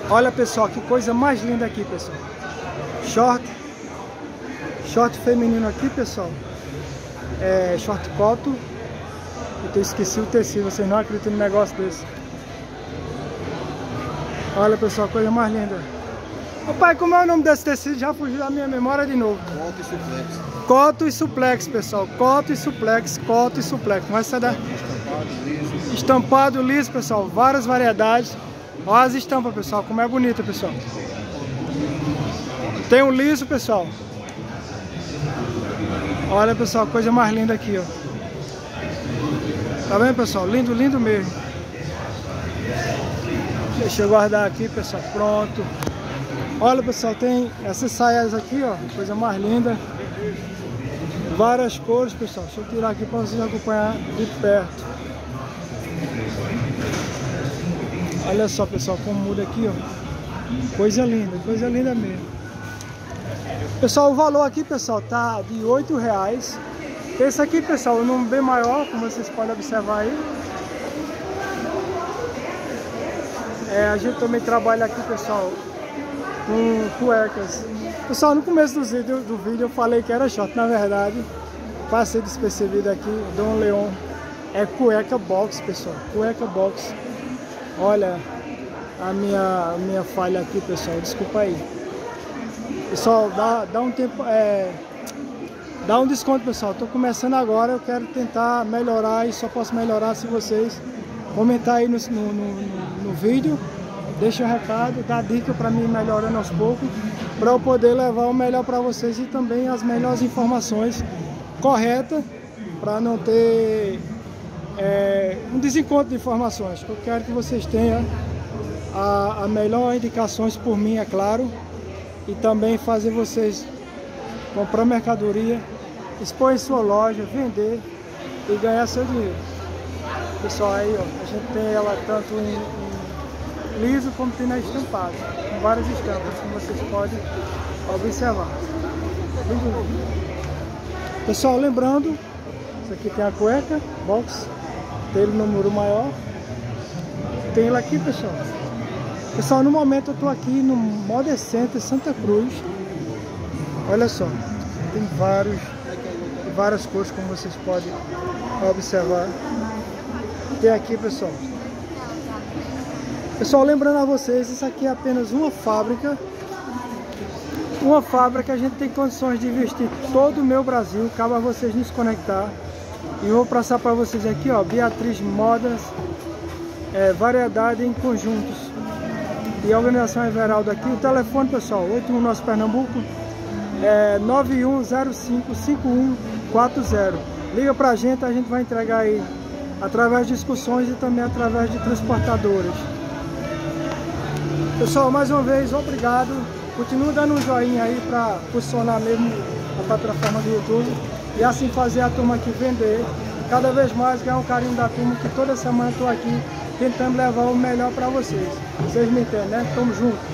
Olha, pessoal, que coisa mais linda aqui, pessoal. Short feminino aqui, pessoal. É short coto. Eu esqueci o tecido, vocês não acreditam num negócio desse. Olha, pessoal, coisa mais linda. Ô pai, como é o nome desse tecido? Já fugiu da minha memória de novo. Coto e suplex. Coto e suplex, pessoal. Coto e suplex, coto e suplex. Mas essa da... Estampado liso, pessoal. Várias variedades. Olha as estampas, pessoal. Como é bonita, pessoal. Tem um liso, pessoal. Olha, pessoal, coisa mais linda aqui, ó. Tá vendo, pessoal? Lindo, lindo mesmo. Deixa eu guardar aqui, pessoal. Pronto. Olha, pessoal, tem essas saias aqui, ó. Coisa mais linda. Várias cores, pessoal. Deixa eu tirar aqui para vocês acompanhar de perto. Olha só, pessoal, como muda aqui, ó. Coisa linda mesmo. Pessoal, o valor aqui, pessoal, tá de R$8. Esse aqui, pessoal, o número bem maior, como vocês podem observar aí. A gente também trabalha aqui, pessoal, com cuecas. Pessoal, no começo do vídeo eu falei que era short, na verdade, passei despercebido aqui, Dom Leon. É cueca box, pessoal, cueca box. Olha a minha falha aqui, pessoal, desculpa aí. Pessoal, dá um tempo, dá um desconto, pessoal. Tô começando agora, eu quero tentar melhorar e só posso melhorar se vocês comentar aí no vídeo, deixa o recado, dá dica para mim melhorando aos poucos, para eu poder levar o melhor para vocês e também as melhores informações corretas, para não ter um desencontro de informações. Eu quero que vocês tenham a melhor indicações por mim, é claro, e também fazer vocês comprar mercadoria, expor em sua loja, vender e ganhar seu dinheiro. Pessoal, aí ó, a gente tem ela tanto em liso como tem na estampada, com várias estampas, como vocês podem observar. Pessoal, lembrando, isso aqui tem a cueca box, tem o número maior, tem ela aqui, pessoal. Pessoal, no momento eu tô aqui no Modern Center Santa Cruz. Olha só, tem várias cores, como vocês podem observar. Tem aqui, pessoal. Pessoal, lembrando a vocês, isso aqui é apenas uma fábrica. Uma fábrica, a gente tem condições de investir todo o meu Brasil. Cabe a vocês nos conectar. E eu vou passar para vocês aqui, ó, Beatriz Modas, variedade em conjuntos. E a organização Everaldo aqui. O telefone, pessoal, 81 nosso Pernambuco, 91055140. Liga pra gente, a gente vai entregar aí através de excursões e também através de transportadoras. Pessoal, mais uma vez, obrigado. Continue dando um joinha aí para funcionar mesmo a plataforma do YouTube e assim fazer a turma aqui vender. Cada vez mais ganhar o carinho da turma, que toda semana eu estou aqui tentando levar o melhor para vocês. Vocês me entendem, né? Tamo junto.